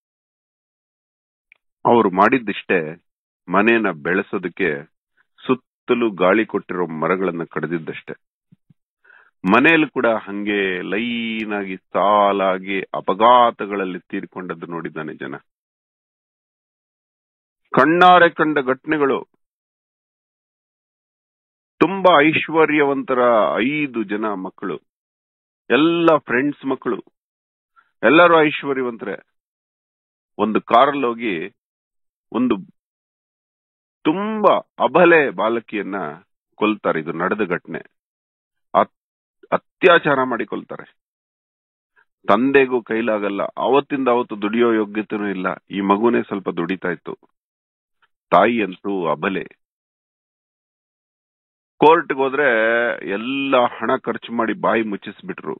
ಅವರು ಮಾಡಿದ್ದಿಷ್ಟೇ, ಮನೇನ ಬೆಳೆಸೋದಕ್ಕೆ ಸುತ್ತಲೂ ಗಾಳಿ ಕೊಟ್ಟಿರೋ ಮರಗಳನ್ನ ಕಡಿದಿದ್ದಷ್ಟೇ. ಮನೆಯಲ್ಲಿ ಕೂಡ ಹಂಗೆ ಲೈನ್ ಆಗಿ ಸಾಲಾಗಿ ಅಪಘಾತಗಳಲ್ಲಿ ತೀರ್ಕೊಂಡದ್ದು ನೋಡಿದ್ದಾನೆ ಜನ. ಕಣ್ಣಾರೆ ಕಂಡ ಘಟನೆಗಳು. ತುಂಬಾ ಐಶ್ವರ್ಯವಂತರ 5 ಜನ ಮಕ್ಕಳು, ಎಲ್ಲ ಫ್ರೆಂಡ್ಸ್ ಮಕ್ಕಳು, ಎಲ್ಲರೂ ಐಶ್ವರ್ಯವಂತರೇ. ಒಂದು ಕಾರಲ್ಲಿ ಹೋಗಿ ಒಂದು ತುಂಬಾ ಅಬಲೆ ಬಾಲಕಿಯನ್ನ ಕೊಲ್ತಾರೆ. ಇದು ನಡೆದ ಘಟನೆ. ಅತ್ಯಾಚಾರ ಮಾಡಿ ಕೊಲ್ತಾರೆ. ತಂದೆಗೂ ಕೈಲಾಗಲ್ಲ. ಅವತ್ತಿಂದ ಅವತ್ತು ದುಡಿಯೋ ಯೋಗ್ಯತೆನೂ ಇಲ್ಲ. ಈ ಮಗುನೇ ಸ್ವಲ್ಪ ದುಡಿತಾ ಇತ್ತು. ತಾಯಿ ಅಂತೂ ಅಬಲೆ. ಕೋರ್ಟ್ಗೆ ಹೋದ್ರೆ ಎಲ್ಲ ಹಣ ಖರ್ಚು ಮಾಡಿ ಬಾಯಿ ಮುಚ್ಚಿಸ್ಬಿಟ್ರು.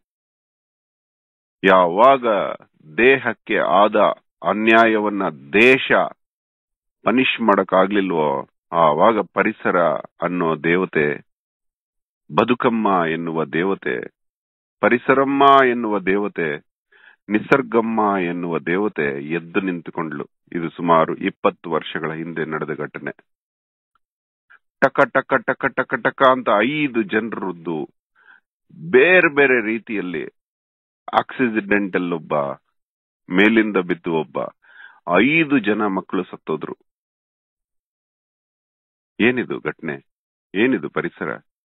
ಯಾವಾಗ ದೇಹಕ್ಕೆ ಆದ ಅನ್ಯಾಯವನ್ನ ದೇಶ ಪನಿಷ್ ಮಾಡಕ್ ಆಗ್ಲಿಲ್ವೋ, ಆವಾಗ ಪರಿಸರ ಅನ್ನೋ ದೇವತೆ, ಬದುಕಮ್ಮ ಎನ್ನುವ ದೇವತೆ, ಪರಿಸರಮ್ಮ ಎನ್ನುವ ದೇವತೆ, ನಿಸರ್ಗಮ್ಮ ಎನ್ನುವ ದೇವತೆ ಎದ್ದು ನಿಂತುಕೊಂಡ್ಲು. ಇದು ಸುಮಾರು 20 ವರ್ಷಗಳ ಹಿಂದೆ ನಡೆದ ಘಟನೆ. ಟಕ ಟಕ ಟಕ ಟಕ ಟಕ ಅಂತ 5 ಜನರದ್ದು ಬೇರೆ ಬೇರೆ ರೀತಿಯಲ್ಲಿ ಆಕ್ಸಿಡೆಂಟಲ್ ಒಬ್ಬ, ಮೇಲಿಂದ ಬಿದ್ದು ಒಬ್ಬ, 5 ಜನ ಮಕ್ಕಳು ಸತ್ತೋದ್ರು. ಏನಿದು ಘಟನೆ? ಏನಿದು ಪರಿಸರ?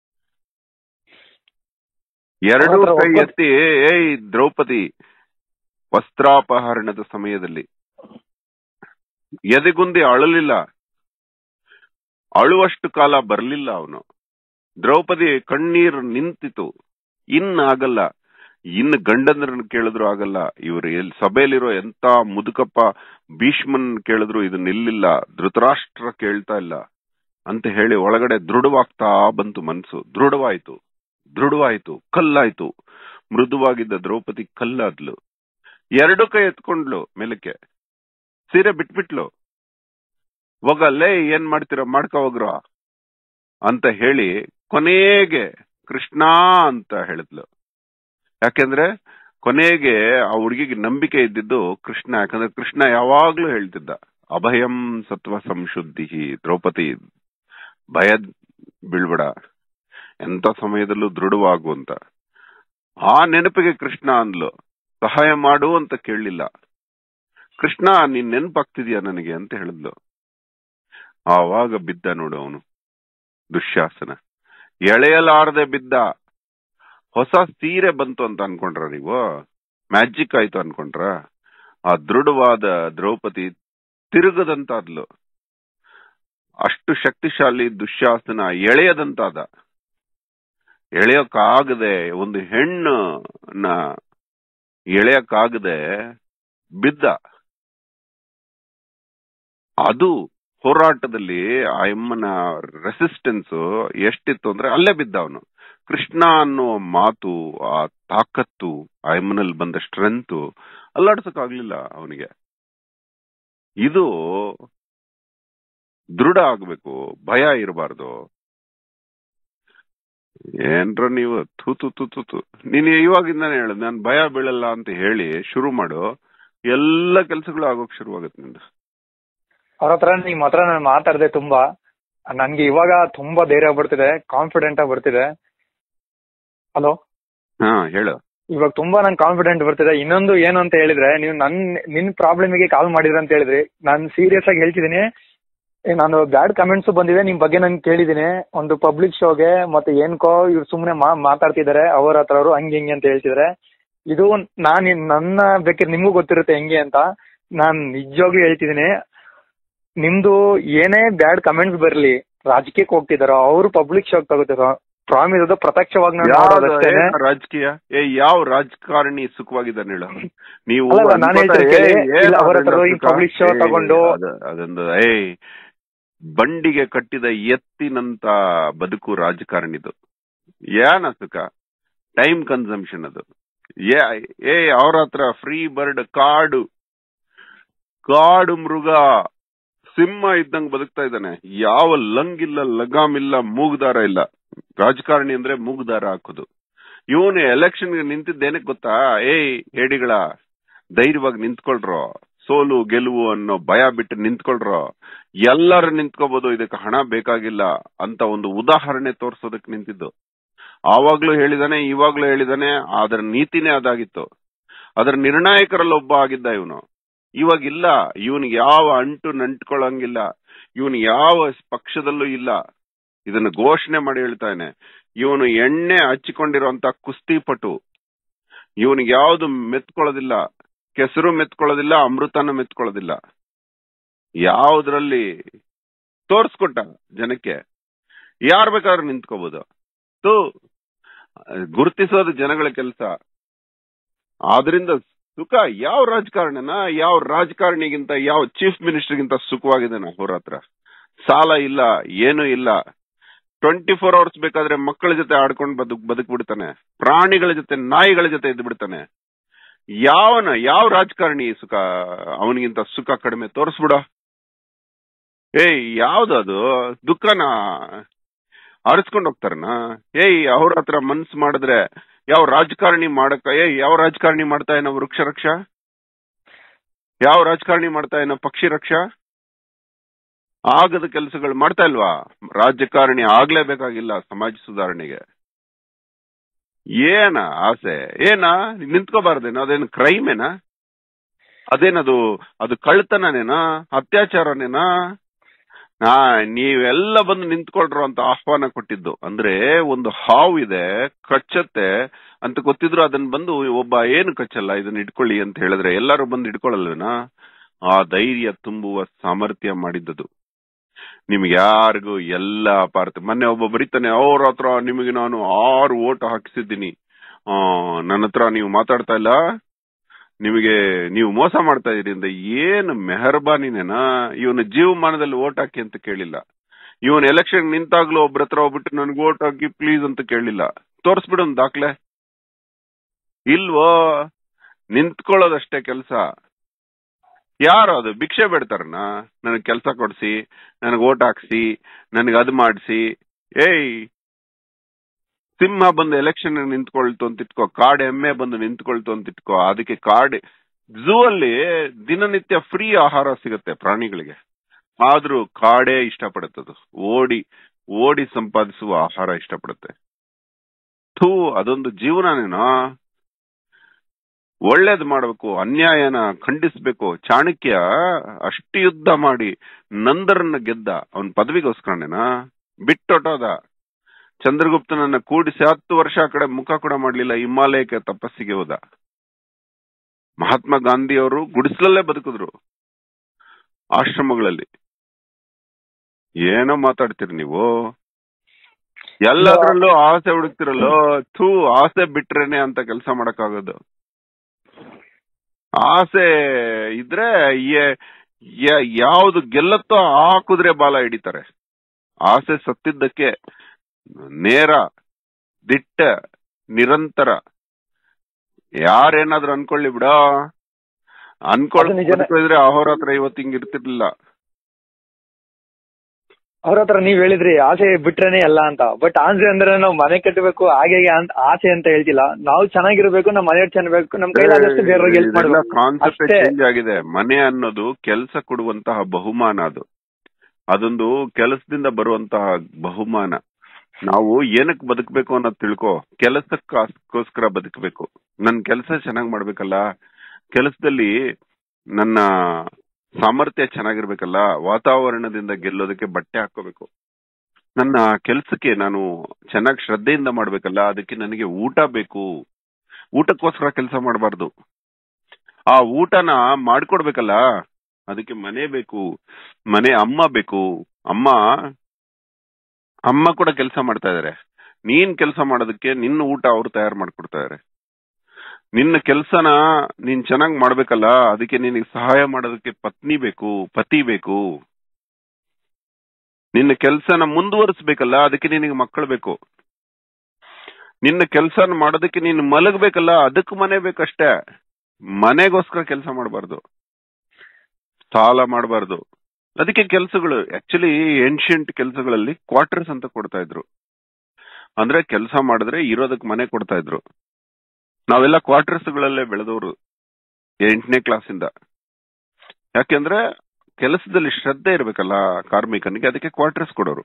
2 ಕೈ ಎತ್ತಿ, ಏಯ್ ದ್ರೌಪದಿ, ವಸ್ತ್ರಾಪಹರಣದ ಸಮಯದಲ್ಲಿ ಎದೆಗುಂದಿ ಅಳಲಿಲ್ಲ. ಅಳುವಷ್ಟು ಕಾಲ ಬರ್ಲಿಲ್ಲ ಅವನು. ದ್ರೌಪದಿ ಕಣ್ಣೀರು ನಿಂತಿತು. ಆಗಲ್ಲ, ಇನ್ನು ಗಂಡಂದ್ರನ್ನ ಕೇಳಿದ್ರು ಆಗಲ್ಲ. ಇವರು ಸಭೆಯಲ್ಲಿರೋ ಎಂತ ಮುದುಕಪ್ಪ ಭೀಷ್ಮನ್ ಕೇಳಿದ್ರು ಇದು ನಿಲ್ಲಿಲ್ಲ. ಧೃತರಾಷ್ಟ್ರ ಕೇಳ್ತಾ ಇಲ್ಲ ಅಂತ ಹೇಳಿ ಒಳಗಡೆ ದೃಢವಾಗ್ತಾ ಬಂತು ಮನ್ಸು. ದೃಢವಾಯ್ತು, ಕಲ್ಲಾಯ್ತು. ಮೃದುವಾಗಿದ್ದ ದ್ರೌಪದಿ ಕಲ್ಲಾದ್ಲು. 2 ಕೈ ಎತ್ಕೊಂಡ್ಲು ಮೇಲಕ್ಕೆ, ಸೀರೆ ಬಿಟ್ಬಿಟ್ಲು. ಹೋಗಲ್ಲೇ, ಏನ್ ಮಾಡ್ತೀರ ಮಾಡ್ಕೊ ಹೋಗ್ರು ಅಂತ ಹೇಳಿ ಕೊನೆಗೆ ಕೃಷ್ಣ ಅಂತ ಹೇಳಿದ್ಲು. ಯಾಕೆಂದ್ರೆ ಕೊನೆಗೆ ಆ ಹುಡುಗಿಗೆ ನಂಬಿಕೆ ಇದ್ದಿದ್ದು ಕೃಷ್ಣ. ಯಾಕಂದ್ರೆ ಕೃಷ್ಣ ಯಾವಾಗ್ಲೂ ಹೇಳ್ತಿದ್ದ, ಅಭಯಂ ಸತ್ವ ಸಂಶುದ್ಧಿ, ದ್ರೌಪದಿ ಭಯ ಬೀಳ್ಬೇಡ, ಎಂತ ಸಮಯದಲ್ಲೂ ದೃಢವಾಗು ಅಂತ. ಆ ನೆನಪಿಗೆ ಕೃಷ್ಣ ಅಂದ್ಲು, ಸಹಾಯ ಮಾಡು ಅಂತ ಕೇಳಲಿಲ್ಲ. ಕೃಷ್ಣ ನೀನ್ ನೆನಪಾಗ್ತಿದ್ಯಾ ನನಗೆ ಅಂತ ಹೇಳಿದ್ಲು. ಆವಾಗ ಬಿದ್ದ ನೋಡು ಅವನು ದುಶ್ಯಾಸನ. ಎಳೆಯಲಾರದೆ ಬಿದ್ದ. ಹೊಸ ಸೀರೆ ಬಂತು ಅಂತ ಅನ್ಕೊಂಡ್ರ ನೀವು? ಮ್ಯಾಜಿಕ್ ಆಯ್ತು ಅನ್ಕೊಂಡ್ರ? ಆ ದೃಢವಾದ ದ್ರೌಪದಿ ತಿರುಗದಂತಾದ್ಲು. ಅಷ್ಟು ಶಕ್ತಿಶಾಲಿ ದುಶ್ಯಾಸನ ಎಳೆಯದಂತಾದ. ಎಳೆಯಕ್ಕಾಗದೆ, ಒಂದು ಹೆಣ್ಣನ್ನ ಎಳೆಯಕ್ಕಾಗದೆ ಬಿದ್ದ. ಅದು ಹೋರಾಟದಲ್ಲಿ ಆ ಎಮ್ಮನ ರೆಸಿಸ್ಟೆನ್ಸ್ ಎಷ್ಟಿತ್ತು ಅಂದ್ರೆ ಅಲ್ಲೇ ಬಿದ್ದ ಅವನು. ಕೃಷ್ಣ ಅನ್ನುವ ಮಾತು, ಆ ತಾಕತ್ತು, ಆ ಎಮ್ಮನಲ್ಲಿ ಬಂದ ಸ್ಟ್ರೆಂತ್ ಅಲ್ಲಾಡ್ಸಕ್ಕಾಗ್ಲಿಲ್ಲ ಅವನಿಗೆ. ಇದು ದೃಢ ಆಗ್ಬೇಕು, ಭಯ ಇರಬಾರ್ದು. ಏನ್ರ ನೀವು ತೂತು ನೀನು ಇವಾಗಿಂದಾನೆ ಹೇಳುದು ನಾನು ಭಯ ಬೀಳಲ್ಲ ಅಂತ ಹೇಳಿ ಶುರು ಮಾಡು, ಎಲ್ಲ ಕೆಲ್ಸಗಳು ಆಗೋಕ್ ಶುರುವಾಗತ್ತೆ ನಿಂದ. ಅವ್ರ ಹತ್ರ ನಿಮ್ಮ ಹತ್ರ ನಾನು ಮಾತಾಡ್ದೆ ತುಂಬಾ. ನನ್ಗೆ ಇವಾಗ ತುಂಬಾ ಧೈರ್ಯ ಬರ್ತಿದೆ, ಕಾನ್ಫಿಡೆಂಟ್ ಆಗಿ ಬರ್ತಿದೆ. ಹಲೋ, ಹಾ ಹೇಳು. ಇವಾಗ ತುಂಬಾ ನಂಗೆ ಕಾನ್ಫಿಡೆಂಟ್ ಬರ್ತಿದೆ. ಇನ್ನೊಂದು ಏನು ಅಂತ ಹೇಳಿದ್ರೆ, ನೀವು ನಿನ್ ಪ್ರಾಬ್ಲಮಿಗೆ ಕಾಲ್ ಮಾಡಿದ್ರ ಅಂತ ಹೇಳಿದ್ರಿ. ನಾನು ಸೀರಿಯಸ್ ಆಗಿ ಹೇಳ್ತಿದ್ದೀನಿ. ನಾನು ಬ್ಯಾಡ್ ಕಮೆಂಟ್ಸ್ ಬಂದಿದೆ ನಿಮ್ ಬಗ್ಗೆ ನಂಗೆ ಕೇಳಿದೀನಿ. ಒಂದು ಪಬ್ಲಿಕ್ ಶೋಗೆ ಮತ್ತೆ ಏನ್ಕೋ ಇವ್ರು ಸುಮ್ನೆ ಮಾತಾಡ್ತಿದ್ದಾರೆ ಅವ್ರ ಹತ್ರ ಅವರು ಹಂಗೆ ಹಿಂಗೆ ಅಂತ ಹೇಳ್ತಿದ್ರೆ. ಇದು ನನ್ನ ಬೇಕಿದ್ರೆ ನಿಮ್ಗೂ ಗೊತ್ತಿರುತ್ತೆ ಹೆಂಗೆ ಅಂತ. ನಾನ್ ನಿಜವಾಗ್ಲೂ ಹೇಳ್ತಿದ್ದೀನಿ, ನಿಮ್ದು ಏನೇ ಬ್ಯಾಡ್ ಕಮೆಂಟ್ಸ್ ಬರ್ಲಿ, ರಾಜಕೀಯಕ್ಕೆ ಹೋಗ್ತಿದಾರೋ ಅವ್ರು ಪಬ್ಲಿಕ್ ಶೋಕ್ ತಗೋತಾರೋ ಪ್ರಾಮಿಸ್ ಅದು ಪ್ರತ್ಯಕ್ಷವಾಗಿ ರಾಜಕೀಯ ಯಾವ ರಾಜಕಾರಣಿ ಸುಖವಾಗಿದ್ದಾನೆ ಹೇಳು ನೀವು? ಪಬ್ಲಿಕ್ ಶೋ ತಗೊಂಡು ಅದೊಂದು ಬಂಡಿಗೆ ಕಟ್ಟಿದ ಎತ್ತಿನಂತ ಬದುಕು ರಾಜಕಾರಣಿದು. ಏನ ಸುಖ? ಟೈಮ್ ಕನ್ಸಂಪ್ಷನ್ ಅದು. ಅವ್ರ ಹತ್ರ ಫ್ರೀ ಬರ್ಡ್, ಕಾಡು ಮೃಗ, ಸಿಂಹ ಇದ್ದಂಗ್ ಬದುಕ್ತಾ ಇದ್ದಾನೆ. ಯಾವ ಲಂಗ್ ಇಲ್ಲ, ಲಗಾಮ್ ಇಲ್ಲ, ಮೂಗ್ದಾರ ಇಲ್ಲ. ರಾಜಕಾರಣಿ ಅಂದ್ರೆ ಮೂಗ್ದಾರ ಹಾಕೋದು. ಇವನು ಎಲೆಕ್ಷನ್ಗೆ ನಿಂತಿದ್ದೇನಕ್ ಗೊತ್ತಾ? ಹೇಡಿಗಳ ಧೈರ್ಯವಾಗಿ ನಿಂತ್ಕೊಳ್ರೋ, ಸೋಲು ಗೆಲುವು ಅನ್ನೋ ಭಯ ಬಿಟ್ಟು ನಿಂತ್ಕೊಳ್ರೋ, ಎಲ್ಲರೂ ನಿಂತ್ಕೋಬಹುದು, ಇದಕ್ಕೆ ಹಣ ಬೇಕಾಗಿಲ್ಲ ಅಂತ ಒಂದು ಉದಾಹರಣೆ ತೋರ್ಸೋದಕ್ ನಿಂತಿದ್ದು. ಆವಾಗ್ಲೂ ಹೇಳಿದಾನೆ, ಇವಾಗ್ಲೂ ಹೇಳಿದಾನೆ. ಅದರ ನೀತಿನೇ ಅದಾಗಿತ್ತು. ಅದರ ನಿರ್ಣಾಯಕರಲ್ಲಿ ಒಬ್ಬ ಆಗಿದ್ದ ಇವನು. ಇವಾಗಿಲ್ಲ. ಇವನಿಗೆ ಯಾವ ಅಂಟು ನಂಟ್ಕೊಳ್ಳಂಗಿಲ್ಲ. ಇವನು ಯಾವ ಪಕ್ಷದಲ್ಲೂ ಇಲ್ಲ. ಇದನ್ನು ಘೋಷಣೆ ಮಾಡಿ ಹೇಳ್ತಾನೆ. ಇವನು ಎಣ್ಣೆ ಹಚ್ಚಿಕೊಂಡಿರುವಂತ ಕುಸ್ತಿಪಟು. ಇವನಿಗೆ ಯಾವ್ದು ಮೆತ್ಕೊಳ್ಳೋದಿಲ್ಲ, ಕೆಸರು ಮೆತ್ಕೊಳ್ಳೋದಿಲ್ಲ, ಅಮೃತನ ಮೆತ್ಕೊಳ್ಳೋದಿಲ್ಲ. ಯಾವುದ್ರಲ್ಲಿ ತೋರ್ಸ್ಕೊಟ್ಟ ಜನಕ್ಕೆ. ಯಾರ್ ಬೇಕಾದ್ರೂ ನಿಂತ್ಕೋಬಹುದು. ಗುರುತಿಸೋದು ಜನಗಳ ಕೆಲಸ. ಆದ್ರಿಂದ ಸುಖ ಯಾವ ರಾಜಕಾರಣಿಗಿಂತ, ಯಾವ ಚೀಫ್ ಮಿನಿಸ್ಟರ್ಗಿಂತ ಸುಖವಾಗಿದ್ದಾನೆ ಅಹೋರಾತ್ರ. ಸಾಲ ಇಲ್ಲ, ಏನೂ ಇಲ್ಲ. 24 hours ಬೇಕಾದ್ರೆ ಮಕ್ಕಳ ಜೊತೆ ಆಡ್ಕೊಂಡು ಬದುಕ್ಬಿಡ್ತಾನೆ. ಪ್ರಾಣಿಗಳ ಜೊತೆ, ನಾಯಿಗಳ ಜೊತೆ ಇದ್ದು ಬಿಡ್ತಾನೆ. ಯಾವ ರಾಜಕಾರಣಿ ಸುಖ ಅವನಿಗಿಂತ ಸುಖ ಕಡಿಮೆ? ತೋರಿಸ್ಬಿಡ. ಯಾವ್ದದು ದುಃಖನ ಆರಿಸ್ಕೊಂಡು ಹೋಗ್ತಾರನ? ಅವ್ರ ಹತ್ರ ಮನ್ಸು ಮಾಡಿದ್ರೆ ಯಾವ ರಾಜಕಾರಣಿ ಮಾಡ್ತಾ ಏನೋ ವೃಕ್ಷ ರಕ್ಷ? ಯಾವ ರಾಜಕಾರಣಿ ಮಾಡ್ತಾ ಏನೋ ಪಕ್ಷಿ ರಕ್ಷ? ಆಗದ ಕೆಲಸಗಳು ಮಾಡ್ತಾ ಇಲ್ವಾ? ರಾಜಕಾರಣಿ ಆಗ್ಲೇಬೇಕಾಗಿಲ್ಲ ಸಮಾಜ ಸುಧಾರಣೆಗೆ. ಏನ ಆಸೆ? ಏನ ನಿಂತ್ಕೋಬಾರ್ದೇನೋ? ಅದೇನು ಕ್ರೈಮೇನಾ? ಅದೇನದು? ಅದು ಕಳ್ತನನೇನಾ? ಅತ್ಯಾಚಾರನೇನಾ? ನೀವೆಲ್ಲ ಬಂದು ನಿಂತ್ಕೊಳ್ರು ಅಂತ ಆಹ್ವಾನ ಕೊಟ್ಟಿದ್ದು. ಅಂದ್ರೆ ಒಂದು ಹಾವು ಇದೆ, ಕಚ್ಚತ್ತೆ ಅಂತ ಗೊತ್ತಿದ್ರು ಅದನ್ನ ಬಂದು ಒಬ್ಬ ಏನು ಕಚ್ಚಲ್ಲ ಇದನ್ನ ಇಟ್ಕೊಳ್ಳಿ ಅಂತ ಹೇಳಿದ್ರೆ ಎಲ್ಲರೂ ಬಂದು ಇಟ್ಕೊಳ್ಳಲ್ವೇನಾ? ಆ ಧೈರ್ಯ ತುಂಬುವ ಸಾಮರ್ಥ್ಯ ಮಾಡಿದ್ದದು. ನಿಮ್ಗೆ ಯಾರಿಗೂ ಎಲ್ಲ ಪಾರ್ಥ. ಮೊನ್ನೆ ಒಬ್ಬ ಬರೀತಾನೆ, ಅವ್ರ ಹತ್ರ ನಿಮಗೆ ನಾನು 6 ಓಟ್ ಹಾಕಿಸಿದ್ದೀನಿ, ನನ್ನ ಹತ್ರ ನೀವು ಮಾತಾಡ್ತಾ ಇಲ್ಲ, ನಿಮಗೆ ನೀವು ಮೋಸ ಮಾಡ್ತಾ ಇದೀರಿ ಅಂತ. ಏನು ಮೆಹರ್ಬಾನಿನೇನಾ? ಇವನ ಜೀವಮಾನದಲ್ಲಿ ಓಟ್ ಹಾಕಿ ಅಂತ ಕೇಳಿಲ್ಲ. ಇವನ್ ಎಲೆಕ್ಷನ್ ನಿಂತಾಗ್ಲೂ ಒಬ್ರ ಹತ್ರ ಹೋಗ್ಬಿಟ್ಟು ನನ್ಗೆ ಓಟ್ ಹಾಕಿ ಪ್ಲೀಸ್ ಅಂತ ಕೇಳಿಲ್ಲ. ತೋರ್ಸ್ಬಿಡು ಒಂದು ದಾಖಲೆ. ಇಲ್ವೋ? ನಿಂತ್ಕೊಳ್ಳೋದಷ್ಟೇ ಕೆಲ್ಸ. ಯಾರು ಅದು ಭಿಕ್ಷೆ ಬೇಡ್ತಾರನ? ನನಗ್ ಕೆಲ್ಸ ಕೊಡ್ಸಿ, ನನಗ್ ಓಟ್ ಹಾಕ್ಸಿ, ನನಗ್ ಅದು ಮಾಡಿಸಿ. ಏಯ್, ಸಿಂಹ ಬಂದು ಎಲೆಕ್ಷನ್ ನಿಂತ್ಕೊಳ್ತು ಅಂತ ಇಟ್ಕೋ, ಕಾಡು ಎಮ್ಮೆ ಬಂದು ನಿಂತ್ಕೊಳ್ತು ಅಂತ ಇಟ್ಕೋ, ಅದಕ್ಕೆ ಝೂ ಅಲ್ಲಿ ದಿನನಿತ್ಯ ಫ್ರೀ ಆಹಾರ ಸಿಗುತ್ತೆ ಪ್ರಾಣಿಗಳಿಗೆ. ಆದ್ರೂ ಕಾಡೇ ಇಷ್ಟಪಡುತ್ತದು. ಓಡಿ ಸಂಪಾದಿಸುವ ಆಹಾರ ಇಷ್ಟಪಡುತ್ತೆ. ಅದೊಂದು ಜೀವನನೇನಾ? ಒಳ್ಳೇದ್ ಮಾಡ್ಬೇಕು, ಅನ್ಯಾಯನ ಖಂಡಿಸ್ಬೇಕು. ಚಾಣಕ್ಯ ಅಷ್ಟು ಯುದ್ಧ ಮಾಡಿ ನಂದರನ್ನ ಗೆದ್ದ ಅವನ್ ಪದವಿಗೋಸ್ಕರನೇನಾ? ಬಿಟ್ಟೊಟ್ಟೋದ. ಚಂದ್ರಗುಪ್ತನನ್ನ ಕೂಡಿಸಿ 10 ವರ್ಷ ಆ ಕಡೆ ಮುಖ ಕೂಡ ಮಾಡ್ಲಿಲ್ಲ, ಹಿಮಾಲಯಕ್ಕೆ ತಪಸ್ಸಿಗೆ ಹೋದ. ಮಹಾತ್ಮ ಗಾಂಧಿಯವರು ಗುಡಿಸಲಲ್ಲೇ ಬದುಕಿದ್ರು, ಆಶ್ರಮಗಳಲ್ಲಿ. ಏನೋ ಮಾತಾಡ್ತೀರಿ ನೀವು? ಎಲ್ಲದ್ರಲ್ಲೂ ಆಸೆ ಹುಡುಕ್ತಿರಲ್ಲೋ. ಆಸೆ ಬಿಟ್ರೇನೆ ಅಂತ ಕೆಲಸ ಮಾಡಕ್ಕಾಗೋದು. ಆಸೆ ಇದ್ರೆ ಯಾವ್ದು ಗೆಲ್ಲತ್ತೋ ಆ ಕುದುರೆ ಬಾಲ ಹಿಡಿತಾರೆ. ಆಸೆ ಸತ್ತಿದ್ದಕ್ಕೆ ನೇರ, ದಿಟ್ಟ, ನಿರಂತರ. ಯಾರೇನಾದ್ರೂ ಅನ್ಕೊಳ್ಳಿ ಬಿಡ, ಅನ್ಕೊಳ್ಳಿದ್ರೆ ಅಹೋರಾತ್ರ ಇವತ್ತು ಹಿಂಗ್ ಇರ್ತಿರ್ಲಿಲ್ಲ. ಅವ್ರ ಹತ್ರ ನೀವ್ ಹೇಳಿದ್ರಿ ಆಸೆ ಬಿಟ್ರೇನೆ ಎಲ್ಲ ಅಂತ. ಬಟ್ ಆಸೆ ಅಂದ್ರೆ ನಾವು ಮನೆ ಕಟ್ಟಬೇಕು ಹಾಗೆ ಆಸೆ ಅಂತ ಹೇಳ್ತಿಲ್ಲ. ನಾವು ಚೆನ್ನಾಗಿರ್ಬೇಕು, ನಮ್ಮ ಮನೆಯವ್ರು ಚೆನ್ನಾಗಿರ್ಬೇಕು, ನಮ್ ಕೈಲಾದಷ್ಟು ಬೇರೆಯವ್ರಿಗೆ ಹೆಲ್ಪ್ ಮಾಡಬೇಕು. ಕಾನ್ಸೆಪ್ಟ್ ಚೇಂಜ್ ಆಗಿದೆ. ಮನೆ ಅನ್ನೋದು ಕೆಲಸ ಕೊಡುವಂತಹ ಬಹುಮಾನ. ಅದೊಂದು ಕೆಲಸದಿಂದ ಬರುವಂತಹ ಬಹುಮಾನ. ನಾವು ಏನಕ್ಕೆ ಬದುಕಬೇಕು ಅನ್ನೋದು ತಿಳ್ಕೊ. ಕೆಲಸಕ್ಕೋಸ್ಕರ ಬದುಕಬೇಕು. ನನ್ ಕೆಲಸ ಚೆನ್ನಾಗ್ ಮಾಡ್ಬೇಕಲ್ಲ, ಕೆಲಸದಲ್ಲಿ ನನ್ನ ಸಾಮರ್ಥ್ಯ ಚೆನ್ನಾಗಿರ್ಬೇಕಲ್ಲ, ವಾತಾವರಣದಿಂದ ಗೆಲ್ಲೋದಕ್ಕೆ ಬಟ್ಟೆ ಹಾಕೋಬೇಕು. ನನ್ನ ಕೆಲ್ಸಕ್ಕೆ ನಾನು ಚೆನ್ನಾಗಿ ಶ್ರದ್ಧೆಯಿಂದ ಮಾಡ್ಬೇಕಲ್ಲ, ಅದಕ್ಕೆ ನನಗೆ ಊಟ ಬೇಕು. ಊಟಕ್ಕೋಸ್ಕರ ಕೆಲಸ ಮಾಡಬಾರ್ದು. ಆ ಊಟನ ಮಾಡ್ಕೊಡ್ಬೇಕಲ್ಲ, ಅದಕ್ಕೆ ಮನೆ ಬೇಕು, ಮನೆ ಅಮ್ಮ ಬೇಕು. ಅಮ್ಮ ಕೂಡ ಕೆಲಸ ಮಾಡ್ತಾ ಇದಾರೆ. ನೀನ್ ಕೆಲಸ ಮಾಡೋದಕ್ಕೆ ನಿನ್ನ ಊಟ ಅವ್ರು ತಯಾರು ಮಾಡ್ಕೊಡ್ತಾ ಇದಾರೆ. ನಿನ್ನ ಕೆಲ್ಸನ ನೀನ್ ಚೆನ್ನಾಗ್ ಮಾಡ್ಬೇಕಲ್ಲ, ಅದಕ್ಕೆ ನಿನಗೆ ಸಹಾಯ ಮಾಡೋದಕ್ಕೆ ಪತ್ನಿ ಬೇಕು, ಪತಿ ಬೇಕು. ನಿನ್ನ ಕೆಲ್ಸನ ಮುಂದುವರಿಸಬೇಕಲ್ಲ, ಅದಕ್ಕೆ ನಿನಗೆ ಮಕ್ಕಳು ಬೇಕು. ನಿನ್ನ ಕೆಲ್ಸನ ಮಾಡೋದಕ್ಕೆ ನೀನು ಮಲಗಬೇಕಲ್ಲ, ಅದಕ್ಕೆ ಮನೆ ಬೇಕಷ್ಟೇ. ಮನೆಗೋಸ್ಕರ ಕೆಲಸ ಮಾಡಬಾರ್ದು, ಸಾಲ ಮಾಡಬಾರ್ದು. ಅದಕ್ಕೆ ಕೆಲಸಗಳು ಆಕ್ಚುಲಿ ಏನ್ಷಿಯಂಟ್ ಕೆಲಸಗಳಲ್ಲಿ ಕ್ವಾರ್ಟರ್ಸ್ ಅಂತ ಕೊಡ್ತಾ ಇದ್ರು. ಅಂದ್ರೆ ಕೆಲಸ ಮಾಡಿದ್ರೆ ಇರೋದಕ್ಕೆ ಮನೆ ಕೊಡ್ತಾ ಇದ್ರು. ನಾವೆಲ್ಲ ಕ್ವಾರ್ಟರ್ಸ್ಗಳಲ್ಲೇ ಬೆಳೆದವರು 8ನೇ ಕ್ಲಾಸಿಂದ. ಯಾಕೆಂದ್ರೆ ಕೆಲಸದಲ್ಲಿ ಶ್ರದ್ಧೆ ಇರ್ಬೇಕಲ್ಲ ಕಾರ್ಮಿಕನಿಗೆ, ಅದಕ್ಕೆ ಕ್ವಾರ್ಟರ್ಸ್ ಕೊಡೋರು.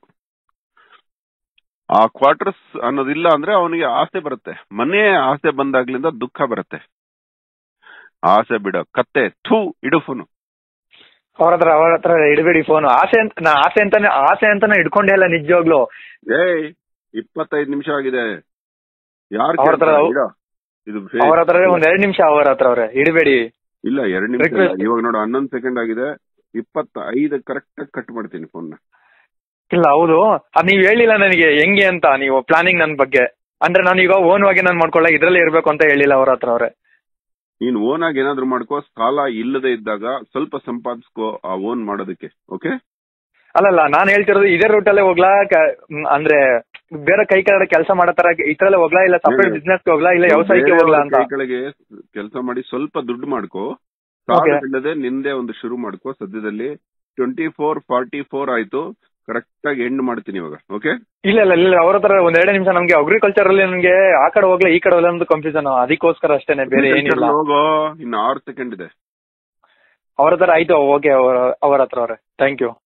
ಆ ಕ್ವಾರ್ಟರ್ಸ್ ಅನ್ನೋದಿಲ್ಲ ಅಂದ್ರೆ ಅವನಿಗೆ ಆಸೆ ಬರುತ್ತೆ. ಮನೆ ಆಸೆ ಬಂದಾಗ್ಲಿಂದ ದುಃಖ ಬರುತ್ತೆ. ಆಸೆ ಬಿಡ ಕತ್ತೆ, ಇಡು ಫೋನು. ಅವ್ರ ಹತ್ರ ಇಡಬೇಡಿ ಫೋನು. ಆಸೆ ಅಂತಾನೆ ಇಡ್ಕೊಂಡೇ ಇಲ್ಲ ನಿಜವಾಗ್ಲು. 25 ನಿಮಿಷ ಆಗಿದೆ. ಯಾರು ಅವ್ರ ಹತ್ರ ಒಂದ್ 2 ನಿಮಿಷ ಅವ್ರ ಹತ್ರ ಅವ್ರೆ ಇಡಬೇಡಿ. ಇಲ್ಲ 2 ನಿಮಿಷ. ಇವಾಗ ನೋಡು 11 ಸೆಕೆಂಡ್ ಆಗಿದೆ. 25 ಕರೆಕ್ಟ್ ಆಗಿ ಕಟ್ ಮಾಡ್ತೀನಿ ಫೋನ್. ಇಲ್ಲ ಹೌದು, ಅದ್ ನೀವ್ ಹೇಳಿಲ್ಲ ನನಗೆ ಹೆಂಗೆ ಅಂತ. ನೀವು ಪ್ಲಾನಿಂಗ್ ನನ್ ಬಗ್ಗೆ ಅಂದ್ರೆ ನಾನು ಈಗ ಓನ್ ಆಗಿ ನಾನು ಮಾಡ್ಕೊಳ್ಳ ಇದ್ರಲ್ಲೇ ಇರ್ಬೇಕು ಅಂತ ಹೇಳಿಲ್ಲ ಅವ್ರ ಹತ್ರ ಅವ್ರೆ. ನೀನ್ ಓನ್ ಆಗಿ ಏನಾದ್ರು ಮಾಡ್ಕೋ. ಸಾಲ ಇಲ್ಲದೆ ಇದ್ದಾಗ ಸ್ವಲ್ಪ ಸಂಪಾದಿಸ್ಕೋ ಆ ಓನ್ ಮಾಡೋದಕ್ಕೆ. ಓಕೆ, ಅಲ್ಲಲ್ಲ ನಾನ್ ಹೇಳ್ತಿರೋದು ಇದೇ ರೂಟಲ್ಲೇ ಹೋಗ್ಲಾ, ಅಂದ್ರೆ ಬೇರೆ ಕೈ ಕೆಳಗಡೆ ಕೆಲಸ ಮಾಡೋ ತರ ಇದ್ರಲ್ಲೇ ಹೋಗ್ಲಾ, ಇಲ್ಲ ಸಪರೇಟ್ ಬಿಸ್ನೆಸ್ ಹೋಗ್ಲಾ, ಇಲ್ಲ ವ್ಯವಸಾಯಕ್ಕೆ ಹೋಗ್ಲಾ ಅಂತ. ಕೈ ಕೆಳಗೆ ಕೆಲಸ ಮಾಡಿ ಸ್ವಲ್ಪ ದುಡ್ಡು ಮಾಡ್ಕೋ. ಸಾಲ ಇಲ್ಲದೆ ನಿಂದೆ ಒಂದು ಶುರು ಮಾಡ್ಕೋ. ಸದ್ಯದಲ್ಲಿ 24:44 ಆಯ್ತು. ಕರೆಕ್ಟ್ ಆಗಿ ಎಂಡ್ ಮಾಡ್ತೀನಿ ಇವಾಗ. ಓಕೆ, ಇಲ್ಲ ಅವ್ರ ಹತ್ರ ಒಂದ್ 2 ನಿಮಿಷ. ನಮ್ಗೆ ಅಗ್ರಿಕಲ್ಚರ್ ಅಲ್ಲಿ ನನ್ಗೆ ಆ ಕಡೆ ಹೋಗ್ಲಾ ಈ ಕಡೆ ಹೋಗ್ಲಾ ಅಂತ ಕನ್ಫ್ಯೂಷನ್. ಅದಕ್ಕೋಸ್ಕರ ಅಷ್ಟೇನೆ, ಬೇರೆ ಏನಿಲ್ಲ. ಹೋಗೋ, ಇನ್ನು 6 ಸೆಕೆಂಡ್ ಇದೆ. ಅವ್ರ ಹತ್ರ ಆಯ್ತು. ಓಕೆ, ಅವ್ರ ಹತ್ರ ಅವ್ರೆ. Thank you.